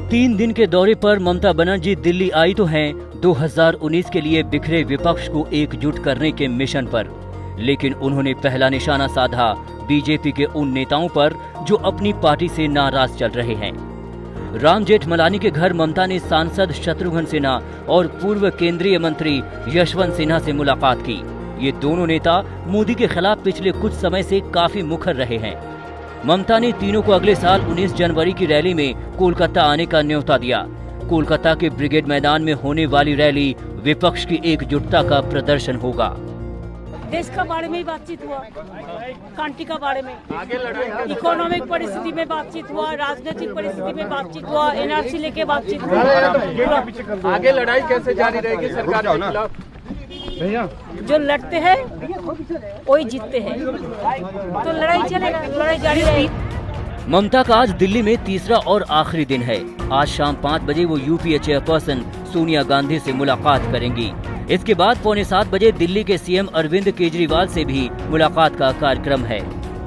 3 दिन के दौरे पर ममता बनर्जी दिल्ली आई तो हैं 2019 के लिए बिखरे विपक्ष को एकजुट करने के मिशन पर, लेकिन उन्होंने पहला निशाना साधा बीजेपी के उन नेताओं पर जो अपनी पार्टी से नाराज चल रहे हैं। राम जेठमलानी के घर ममता ने सांसद शत्रुघ्न सिन्हा और पूर्व केंद्रीय मंत्री यशवंत सिन्हा से मुलाकात की। ये दोनों नेता मोदी के खिलाफ पिछले कुछ समय से काफी मुखर रहे हैं। ममता ने तीनों को अगले साल 19 जनवरी की रैली में कोलकाता आने का न्योता दिया। कोलकाता के ब्रिगेड मैदान में होने वाली रैली विपक्ष की एकजुटता का प्रदर्शन होगा। देश का बारे में ही बातचीत हुआ, कांटी का बारे में, इकोनॉमिक परिस्थिति में बातचीत हुआ, राजनीतिक परिस्थिति में बातचीत हुआ, एनआरसी लेके बातचीत हुआ। आगे लड़ाई कैसे जारी रहेगी सरकार के खिलाफ? जो लड़ते हैं वही जीतते हैं, तो लड़ाई चलेगा, लड़ाई जारी रहेगी। ममता का आज दिल्ली में तीसरा और आखिरी दिन है। आज शाम 5 बजे वो यूपीए चेयरपर्सन सोनिया गांधी से मुलाकात करेंगी। इसके बाद 6:45 बजे दिल्ली के सीएम अरविंद केजरीवाल से भी मुलाकात का कार्यक्रम है।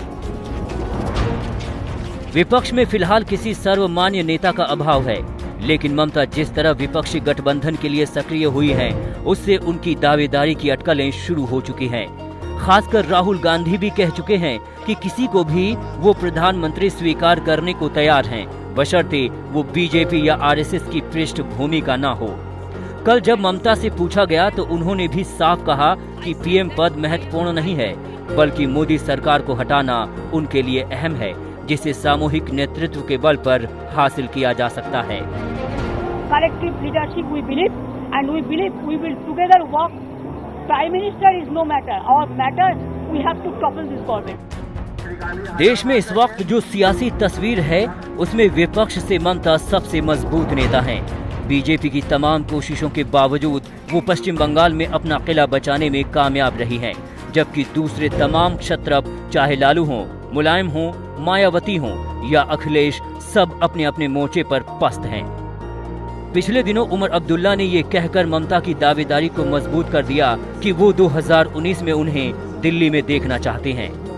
विपक्ष में फिलहाल किसी सर्वमान्य नेता का अभाव है, लेकिन ममता जिस तरह विपक्षी गठबंधन के लिए सक्रिय हुई हैं, उससे उनकी दावेदारी की अटकलें शुरू हो चुकी हैं। खासकर राहुल गांधी भी कह चुके हैं कि किसी को भी वो प्रधानमंत्री स्वीकार करने को तैयार हैं, बशर्ते वो बीजेपी या आरएसएस की पृष्ठभूमि का ना हो। कल जब ममता से पूछा गया तो उन्होंने भी साफ कहा कि पीएम पद महत्वपूर्ण नहीं है, बल्कि मोदी सरकार को हटाना उनके लिए अहम है, जिसे सामूहिक नेतृत्व के बल पर हासिल किया जा सकता है। Collective leadership we believe, and we believe we will together work. Prime Minister is no matter. Our matter we have to topple this government. देश में इस वक्त जो सियासी तस्वीर है, उसमें विपक्ष से ममता सबसे मजबूत नेता हैं। बीजेपी की तमाम कोशिशों के बावजूद वो पश्चिम बंगाल में अपना किला बचाने में कामयाब रही हैं, जबकि दूसरे तमाम क्षत्रप, चाहे लालू हों, मुलायम हों, मायावती हों या अखिलेश, सब अपने अपने मोर्चे पर पस्त हैं। पिछले दिनों उमर अब्दुल्ला ने ये कहकर ममता की दावेदारी को मजबूत कर दिया कि वो 2019 में उन्हें दिल्ली में देखना चाहते हैं।